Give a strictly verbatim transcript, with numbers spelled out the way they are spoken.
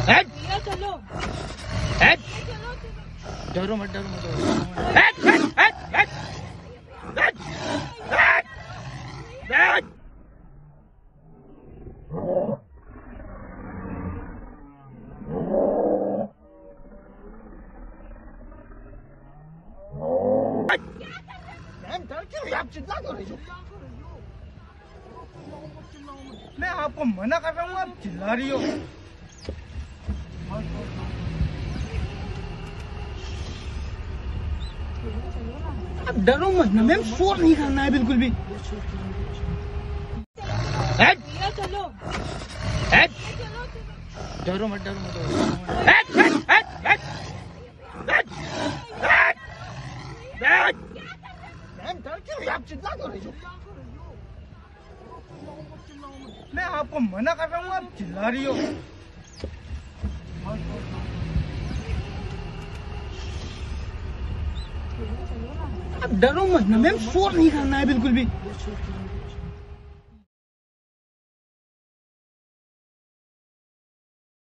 चलो डरो मत डरो मत आप चिल्ला क्यों रही हो? मैं आपको मना कर रहा हूँ, आप चिल्ला रही हो। आप डरो मत ना मैम, शोर नहीं करना है बिल्कुल भी। चलो डरो मत डरो मत आप चिल्ला क्यों रही हो? मैं आपको मना कर रहा हूँ, आप चिल्ला रही हो। आप डरो मत ना मैम, शोर नहीं करना है बिल्कुल भी।